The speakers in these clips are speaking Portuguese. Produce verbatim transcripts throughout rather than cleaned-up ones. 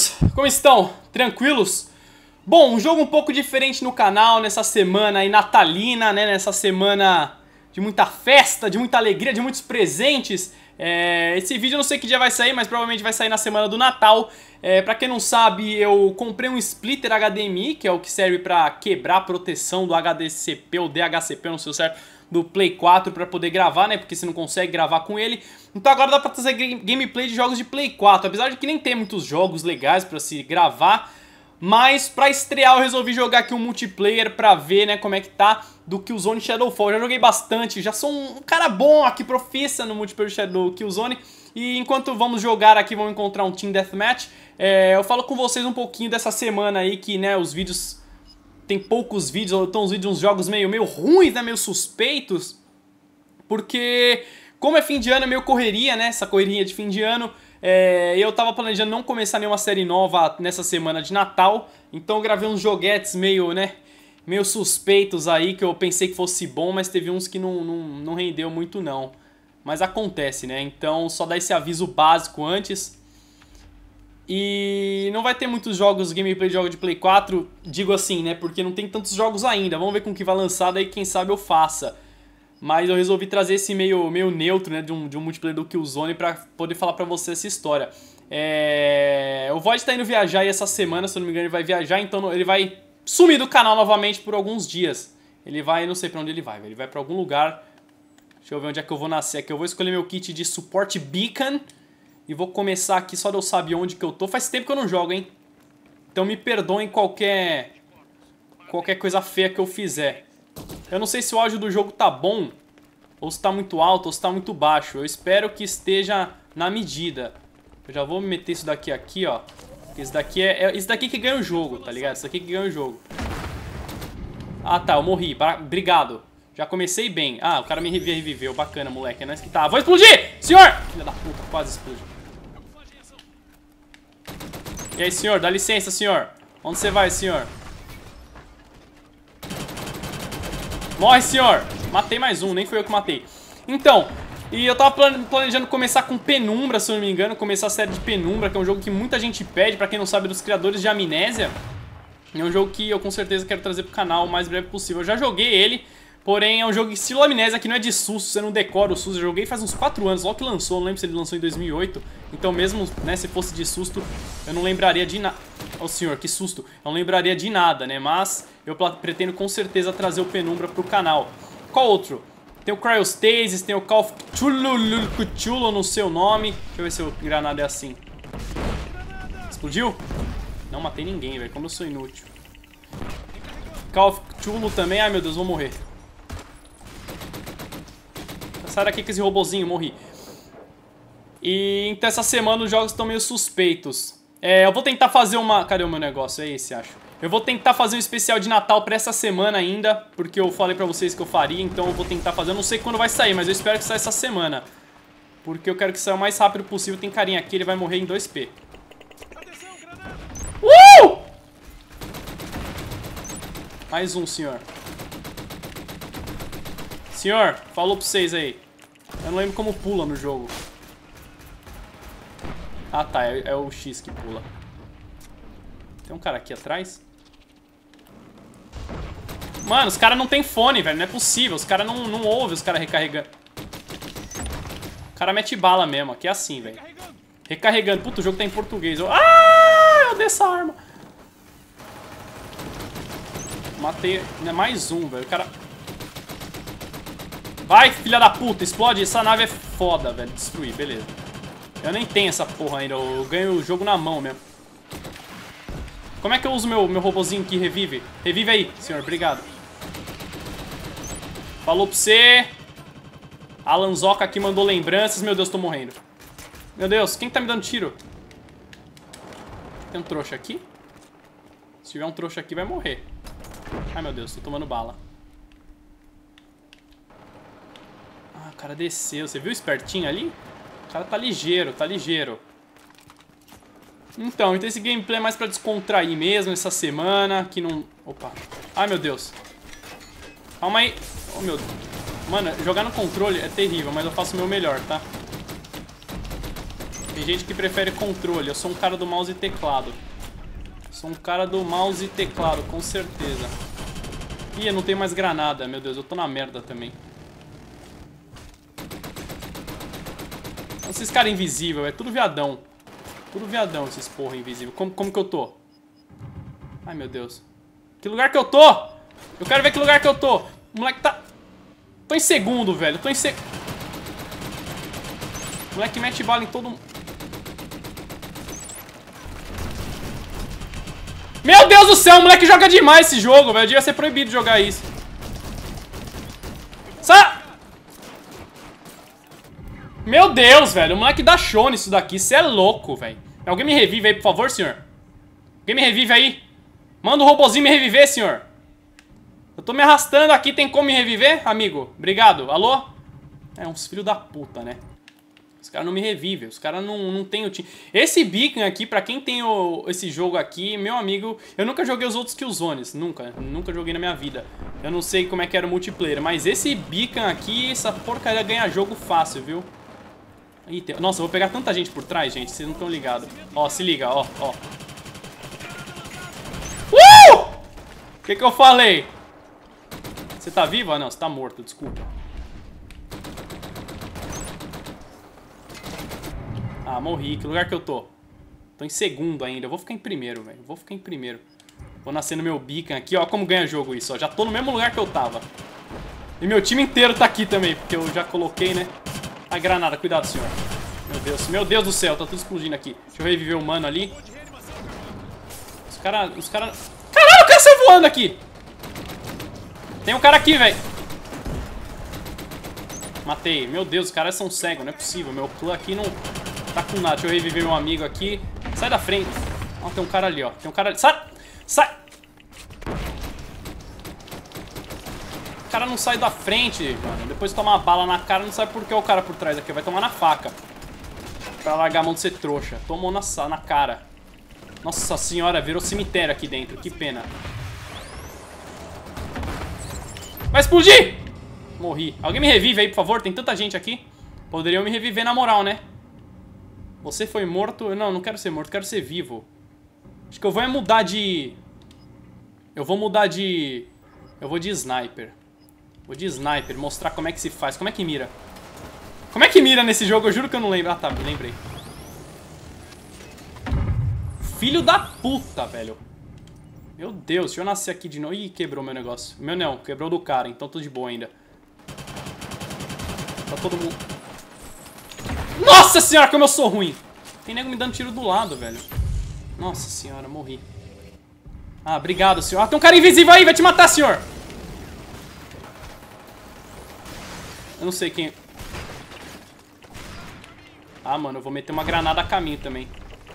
amigos, como estão? Tranquilos? Bom, um jogo um pouco diferente no canal nessa semana aí natalina, né? Nessa semana de muita festa, de muita alegria, de muitos presentes. É, esse vídeo eu não sei que dia vai sair, mas provavelmente vai sair na semana do Natal. É, pra quem não sabe, eu comprei um splitter H D M I, que é o que serve pra quebrar a proteção do H D C P ou D H C P, não sei o certo, do Play quatro pra poder gravar, né? Porque você não consegue gravar com ele. Então agora dá pra trazer gameplay de jogos de Play quatro, apesar de que nem tem muitos jogos legais pra se gravar. Mas pra estrear eu resolvi jogar aqui um multiplayer pra ver, né, como é que tá do Killzone Shadowfall. Eu já joguei bastante, já sou um cara bom aqui, profissa no multiplayer Shadow Killzone. E enquanto vamos jogar aqui, vamos encontrar um Team Deathmatch, é, eu falo com vocês um pouquinho dessa semana aí que, né, os vídeos... Tem poucos vídeos, estão uns vídeos, uns jogos meio, meio ruins, né, meio suspeitos. Porque, como é fim de ano, é meio correria, né, essa correria de fim de ano. É, eu tava planejando não começar nenhuma série nova nessa semana de Natal. Então eu gravei uns joguetes meio, né, meio suspeitos aí, que eu pensei que fosse bom, mas teve uns que não, não, não rendeu muito não. Mas acontece, né, então só dá esse aviso básico antes. E não vai ter muitos jogos, gameplay de jogo de Play quatro, digo assim, né, porque não tem tantos jogos ainda. Vamos ver com o que vai lançar, daí quem sabe eu faça. Mas eu resolvi trazer esse meio, meio neutro, né, de um, de um multiplayer do Killzone pra poder falar pra você essa história. É... O Void tá indo viajar aí essa semana, se eu não me engano ele vai viajar, então ele vai sumir do canal novamente por alguns dias. Ele vai, não sei pra onde ele vai, ele vai pra algum lugar. Deixa eu ver onde é que eu vou nascer aqui. Eu vou escolher meu kit de Support Beacon. E vou começar aqui só de eu saber onde que eu tô. Faz tempo que eu não jogo, hein? Então me perdoem qualquer... Qualquer coisa feia que eu fizer. Eu não sei se o áudio do jogo tá bom, ou se tá muito alto, ou se tá muito baixo. Eu espero que esteja na medida. Eu já vou meter isso daqui aqui, ó. Isso daqui é, é isso daqui que ganha o jogo, tá ligado? Isso daqui que ganha o jogo. Ah, tá, eu morri. Obrigado. Já comecei bem. Ah, o cara me reviveu. Bacana, moleque. É nóis que tá. Vou explodir! Senhor! Filha da puta, quase explodiu. E aí, senhor? Dá licença, senhor. Onde você vai, senhor? Morre, senhor! Matei mais um, nem fui eu que matei. Então, e eu tava planejando começar com Penumbra, se eu não me engano. Começar a série de Penumbra, que é um jogo que muita gente pede. Pra quem não sabe, dos criadores de Amnésia. É um jogo que eu com certeza quero trazer pro canal o mais breve possível. Eu já joguei ele, porém é um jogo estilo Amnésia, que não é de susto, você não decora o susto. Eu joguei faz uns quatro anos, logo que lançou, não lembro se ele lançou em dois mil e oito. Então mesmo, né, se fosse de susto, eu não lembraria de nada. Oh, senhor, que susto. Eu não lembraria de nada, né, mas eu pretendo com certeza trazer o Penumbra pro canal. Qual outro? Tem o Cryostasis, tem o Call of Cthulhu no seu nome. Deixa eu ver se o granada é assim. Explodiu? Não matei ninguém, velho, como eu sou inútil. Call of Cthulhu também, ai meu Deus, vou morrer. Sai daqui com esse robozinho, morri. E então essa semana os jogos estão meio suspeitos. É, eu vou tentar fazer uma... Cadê o meu negócio? É esse, acho. Eu vou tentar fazer um especial de Natal pra essa semana ainda, porque eu falei pra vocês que eu faria, então eu vou tentar fazer. Eu não sei quando vai sair, mas eu espero que saia essa semana. Porque eu quero que saia o mais rápido possível. Tem carinha aqui, ele vai morrer em dois P. Uh! Mais um, senhor. Senhor, falou pra vocês aí. Eu não lembro como pula no jogo. Ah, tá, é, é o X que pula. Tem um cara aqui atrás. Mano, os caras não tem fone, velho. Não é possível. Os caras não, não ouvem os caras recarregando. O cara mete bala mesmo. Aqui é assim, velho. Recarregando. Puta, o jogo tá em português. Eu... Ah, eu dei essa arma. Matei. Não é mais um, velho. O cara... Vai, filha da puta. Explode. Essa nave é foda, velho. Destruir, beleza. Eu nem tenho essa porra ainda. Eu ganho o jogo na mão mesmo. Como é que eu uso meu, meu robozinho que revive? Revive aí, senhor. Obrigado. Falou pra você. Alan Zoca aqui mandou lembranças. Meu Deus, tô morrendo. Meu Deus, quem tá me dando tiro? Tem um trouxa aqui? Se tiver um trouxa aqui, vai morrer. Ai, meu Deus, tô tomando bala. Ah, o cara desceu. Você viu o espertinho ali? O cara tá ligeiro, tá ligeiro. Então, então esse gameplay é mais pra descontrair mesmo essa semana, que não... Opa. Ai, meu Deus. Calma aí. Oh, meu Deus. Mano, jogar no controle é terrível, mas eu faço o meu melhor, tá? Tem gente que prefere controle. Eu sou um cara do mouse e teclado. Sou um cara do mouse e teclado, com certeza. Ih, eu não tenho mais granada. Meu Deus, eu tô na merda também. Esses caras invisíveis, é tudo viadão. Tudo viadão, esses porra invisível. Como, como que eu tô? Ai, meu Deus. Que lugar que eu tô? Eu quero ver que lugar que eu tô. O moleque tá... Tô em segundo, velho. Tô em segundo. O moleque mete bala em todo mundo. Meu Deus do céu, o moleque joga demais esse jogo, velho. Devia ser proibido jogar isso. Sai! Meu Deus, velho. O moleque dá show nisso daqui. Você é louco, velho. Alguém me revive aí, por favor, senhor? Alguém me revive aí? Manda o robozinho me reviver, senhor. Eu tô me arrastando aqui. Tem como me reviver, amigo? Obrigado. Alô? É uns filhos da puta, né? Os caras não me revivem, os caras não, não tem o time. Esse beacon aqui, pra quem tem o, esse jogo aqui, meu amigo... Eu nunca joguei os outros Killzones, nunca. Nunca joguei na minha vida. Eu não sei como é que era o multiplayer, mas esse beacon aqui, essa porcaria ganha jogo fácil, viu? Ih, tem... Nossa, eu vou pegar tanta gente por trás, gente, vocês não estão ligados. Ó, se liga, ó, ó. Uh! O que que eu falei? Você tá vivo? Ah, não, você tá morto, desculpa. Ah, morri. Que lugar que eu tô? Tô em segundo ainda. Eu vou ficar em primeiro, velho. Vou ficar em primeiro. Vou nascer no meu beacon aqui. Ó como ganha jogo isso, ó. Já tô no mesmo lugar que eu tava. E meu time inteiro tá aqui também, porque eu já coloquei, né? A granada. Cuidado, senhor. Meu Deus. Meu Deus do céu. Tá tudo explodindo aqui. Deixa eu reviver o mano ali. Os caras... Os caras... Caralho, o cara saiu voando aqui. Tem um cara aqui, velho. Matei. Meu Deus, os caras são cegos. Não é possível. Meu clã aqui não... Tá com nada, deixa eu reviver meu amigo aqui. Sai da frente. Ó, tem um cara ali, ó. Tem um cara ali. Sai! Sai! O cara não sai da frente, mano. Depois de tomar uma bala na cara, não sabe por que é o cara por trás aqui. Vai tomar na faca. Pra largar a mão de ser trouxa. Tomou na, na cara. Nossa senhora, virou cemitério aqui dentro. Que pena. Vai explodir! Morri. Alguém me revive aí, por favor. Tem tanta gente aqui. Poderiam me reviver na moral, né? Você foi morto... Não, não quero ser morto, quero ser vivo. Acho que eu vou mudar de... Eu vou mudar de... Eu vou de sniper. Vou de sniper, mostrar como é que se faz. Como é que mira? Como é que mira nesse jogo? Eu juro que eu não lembro. Ah, tá, lembrei. Filho da puta, velho. Meu Deus, deixa eu nascer aqui de novo. Ih, quebrou meu negócio. Meu não, quebrou do cara, então tô de boa ainda. Tá todo mundo... Nossa senhora, como eu sou ruim. Tem nego me dando tiro do lado, velho. Nossa senhora, morri. Ah, obrigado, senhor. Ah, tem um cara invisível aí, vai te matar, senhor. Eu não sei quem... Ah, mano, eu vou meter uma granada a caminho também.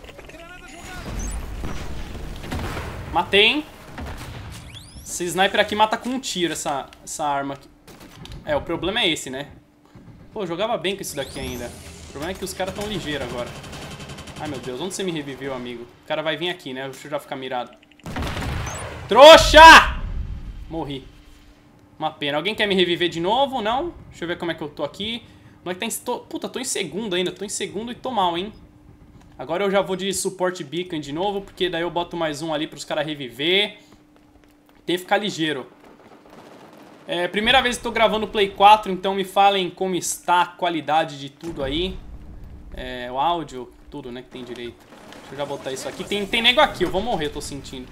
Matei, hein? Esse sniper aqui mata com um tiro, essa, essa arma aqui. É, o problema é esse, né? Pô, eu jogava bem com isso daqui ainda. O problema é que os caras tão ligeiros agora. Ai, meu Deus. Onde você me reviveu, amigo? O cara vai vir aqui, né? Deixa eu já ficar mirado. Trouxa! Morri. Uma pena. Alguém quer me reviver de novo? Não? Deixa eu ver como é que eu tô aqui. Não é que tá em... tô... Puta, tô em segundo ainda. Tô em segundo e tô mal, hein? Agora eu já vou de suporte beacon de novo, porque daí eu boto mais um ali pros caras reviver. Tem que ficar ligeiro. É, primeira vez que tô gravando o Play quatro, então me falem como está a qualidade de tudo aí. É, o áudio, tudo, né, que tem direito. Deixa eu já botar isso aqui. Tem, tem nego aqui, eu vou morrer, eu tô sentindo.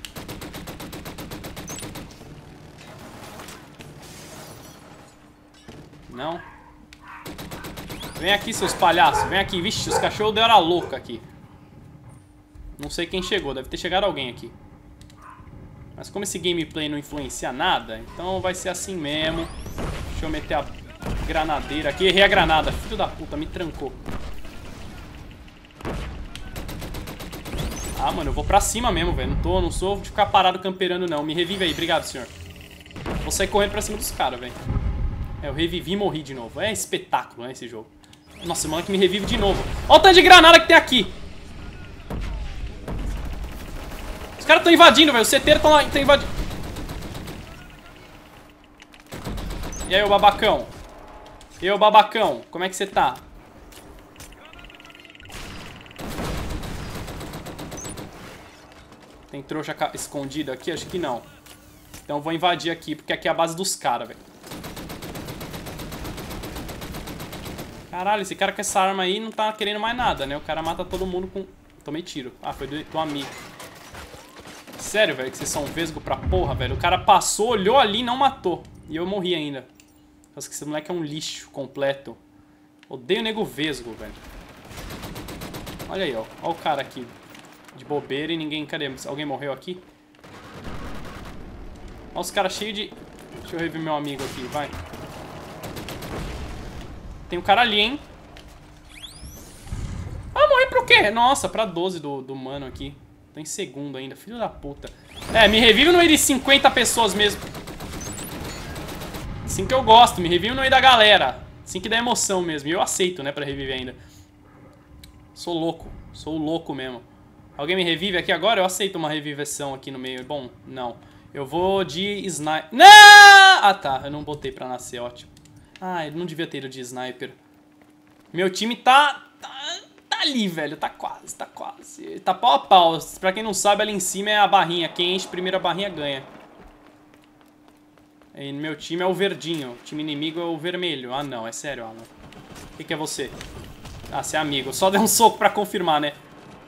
Não. Vem aqui, seus palhaços, vem aqui. Vixe, os cachorros deram a louca aqui. Não sei quem chegou, deve ter chegado alguém aqui. Mas como esse gameplay não influencia nada, então vai ser assim mesmo. Deixa eu meter a granadeira aqui. Errei a granada. Filho da puta, me trancou. Ah, mano, eu vou pra cima mesmo, velho. Não tô, não sou de ficar parado camperando, não. Me revive aí. Obrigado, senhor. Vou sair correndo pra cima dos caras, velho. É, eu revivi e morri de novo. É espetáculo, né, esse jogo. Nossa, mano, que me revive de novo. Olha o tanto de granada que tem aqui. Os caras estão invadindo, velho. Os seteiros estão invadindo. E aí, ô babacão? E aí, ô babacão? Como é que você tá? Tem trouxa escondido aqui? Acho que não. Então eu vou invadir aqui, porque aqui é a base dos caras, velho. Caralho, esse cara com essa arma aí não tá querendo mais nada, né? O cara mata todo mundo com... Tomei tiro. Ah, foi do, do amigo. Sério, velho, que vocês são vesgo pra porra, velho. O cara passou, olhou ali e não matou. E eu morri ainda. Nossa, que esse moleque é um lixo completo. Odeio nego vesgo, velho. Olha aí, ó. Olha o cara aqui. De bobeira e ninguém... Cadê? Alguém morreu aqui? Olha os caras cheios de... Deixa eu rever meu amigo aqui, vai. Tem um cara ali, hein? Ah, morri pro quê? Nossa, pra doze do, do mano aqui. Tô em segundo ainda, filho da puta. É, me revive no meio de cinquenta pessoas mesmo. Assim que eu gosto, me revive no meio da galera. Assim que dá emoção mesmo. E eu aceito, né, pra reviver ainda. Sou louco, sou louco mesmo. Alguém me revive aqui agora? Eu aceito uma reviveção aqui no meio. Bom, não. Eu vou de sniper. Não! Ah, tá, eu não botei pra nascer, ótimo. Ah, ele não devia ter ido de sniper. Meu time tá... Tá, tá ali, velho. Tá quase, tá quase. Tá pau a pau. Pra quem não sabe, ali em cima é a barrinha. Quem enche primeiro a barrinha ganha. E meu time é o verdinho. O time inimigo é o vermelho. Ah, não. É sério, Alan. O que, que é você? Ah, você é amigo. Só deu um soco pra confirmar, né?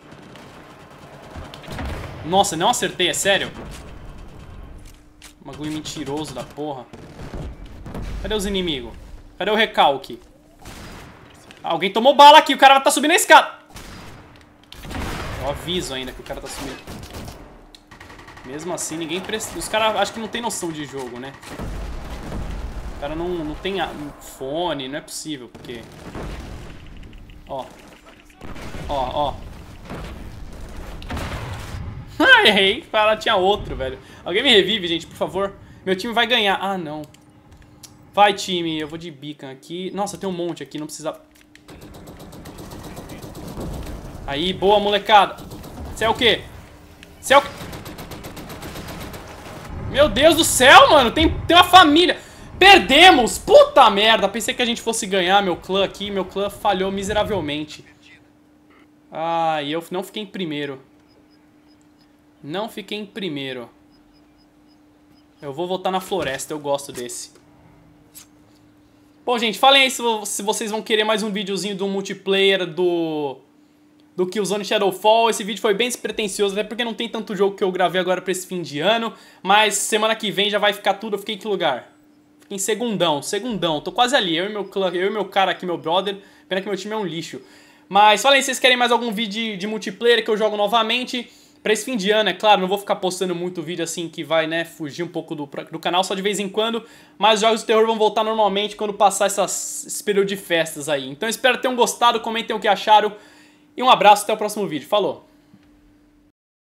Nossa, não acertei. É sério? Bagulho mentiroso da porra. Cadê os inimigos? Cadê o recalque? Alguém tomou bala aqui. O cara tá subindo a escada. Eu aviso ainda que o cara tá subindo. Mesmo assim, ninguém precisa... Os caras acho que não tem noção de jogo, né? O cara não, não tem fone. Não é possível, porque... Ó. Ó, ó. Ah, errei. Ela tinha outro, velho. Alguém me revive, gente, por favor. Meu time vai ganhar. Ah, não. Vai, time. Eu vou de beacon aqui. Nossa, tem um monte aqui. Não precisa... Aí, boa, molecada. Você é o quê? Você é o quê? Meu Deus do céu, mano. Tem, tem uma família. Perdemos. Puta merda. Pensei que a gente fosse ganhar meu clã aqui. Meu clã falhou miseravelmente. Ah, e eu não fiquei em primeiro. Não fiquei em primeiro. Eu vou voltar na floresta. Eu gosto desse. Bom, gente, falem aí se, se vocês vão querer mais um videozinho do multiplayer do... do Killzone Shadowfall. Esse vídeo foi bem despretensioso, até porque não tem tanto jogo que eu gravei agora pra esse fim de ano. Mas semana que vem já vai ficar tudo. Eu fiquei em que lugar? Fiquei em segundão, segundão. Tô quase ali, eu e meu, eu e meu cara aqui, meu brother. Pena que meu time é um lixo. Mas falem se vocês querem mais algum vídeo de multiplayer que eu jogo novamente. Pra esse fim de ano, é claro, não vou ficar postando muito vídeo assim que vai, né, fugir um pouco do, do canal, só de vez em quando. Mas os jogos de terror vão voltar normalmente quando passar essas, esse período de festas aí. Então espero que tenham gostado, comentem o que acharam. E um abraço, até o próximo vídeo. Falou!